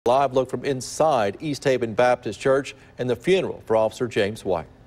Live look from inside East Haven Baptist Church and the funeral for Officer James White.